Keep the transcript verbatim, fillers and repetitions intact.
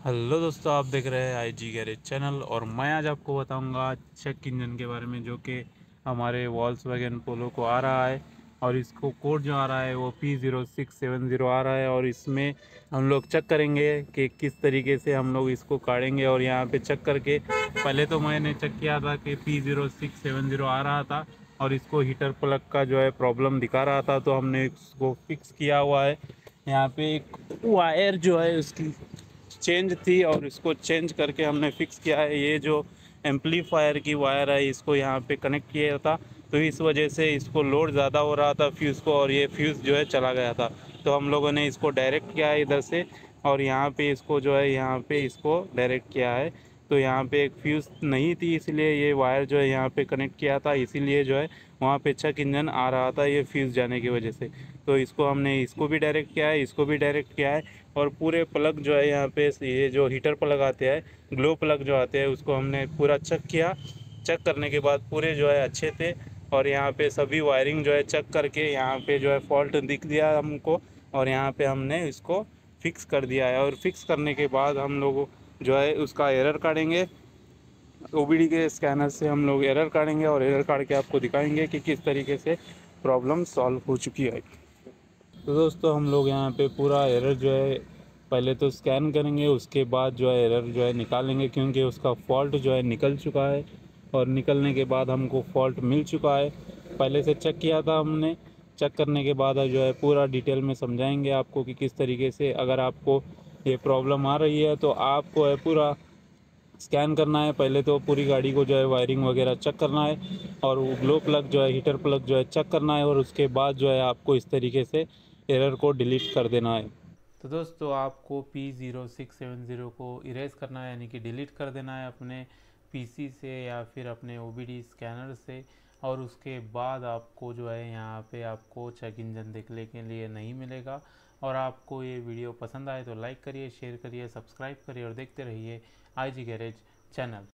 Hello दोस्तों, आप देख रहे हैं आई जी गैरेज चैनल और मैं आज आपको बताऊंगा चेक इंजन के बारे में, जो कि हमारे वॉल्क्सवैगन पोलो को आ रहा है। और इसको कोड जो आ रहा है वो P zero six seven zero आ रहा है। और इसमें हम लोग चेक करेंगे कि किस तरीके से हम लोग इसको काटेंगे। और यहाँ पे चेक करके पहले तो मैंने चेक किया था कि P zero six seven zero आ रहा था और इसको हीटर प्लग का जो है प्रॉब्लम दिखा रहा था, तो हमने इसको फिक्स किया हुआ है। यहाँ पे एक वायर जो है उसकी चेंज थी और इसको चेंज करके हमने फिक्स किया है। ये जो एम्पलीफायर की वायर है इसको यहाँ पे कनेक्ट किया था, तो इस वजह से इसको लोड ज़्यादा हो रहा था फ्यूज़ को, और ये फ्यूज़ जो है चला गया था। तो हम लोगों ने इसको डायरेक्ट किया है इधर से, और यहाँ पे इसको जो है यहाँ पे इसको डायरेक्ट किया है। तो यहाँ पे एक फ्यूज़ नहीं थी, इसलिए ये वायर जो है यहाँ पे कनेक्ट किया था, इसीलिए जो है वहाँ पे चेक इंजन आ रहा था ये फ्यूज़ जाने की वजह से। तो इसको हमने इसको भी डायरेक्ट किया है, इसको भी डायरेक्ट किया है। और पूरे प्लग जो है यहाँ पे ये जो हीटर प्लग आते हैं, ग्लो प्लग जो आते हैं, उसको हमने पूरा चेक किया। चेक करने के बाद पूरे जो है अच्छे थे। और यहाँ पे सभी वायरिंग जो है चेक करके यहाँ पे जो है फॉल्ट दिख दिया हमको, और यहाँ पे हमने इसको फिक्स कर दिया है। और फिक्स करने के बाद हम लोग जो है उसका एरर काटेंगे। ओ बी डी के स्कैनर से हम लोग एरर काटेंगे और एरर काट के आपको दिखाएंगे कि किस तरीके से प्रॉब्लम सॉल्व हो चुकी है। तो दोस्तों, हम लोग यहाँ पे पूरा एरर जो है पहले तो स्कैन करेंगे, उसके बाद जो है एरर जो है निकालेंगे, क्योंकि उसका फॉल्ट जो है निकल चुका है। और निकलने के बाद हमको फॉल्ट मिल चुका है, पहले से चेक किया था हमने। चेक करने के बाद जो है पूरा डिटेल में समझाएंगे आपको कि किस तरीके से, अगर आपको ये प्रॉब्लम आ रही है तो आपको है पूरा स्कैन करना है। पहले तो पूरी गाड़ी को जो है वायरिंग वगैरह चेक करना है, और वो ग्लो प्लग जो है हीटर प्लग जो है चेक करना है, और उसके बाद जो है आपको इस तरीके से एरर को डिलीट कर देना है। तो दोस्तों, आपको P zero six seven zero को इरेज करना है, यानी कि डिलीट कर देना है अपने पीसी से या फिर अपने ओ बी डी स्कैनर से। और उसके बाद आपको जो है यहाँ पे आपको चेक इंजन देखने के लिए नहीं मिलेगा। और आपको ये वीडियो पसंद आए तो लाइक करिए, शेयर करिए, सब्सक्राइब करिए और देखते रहिए आई जी गैरेज चैनल।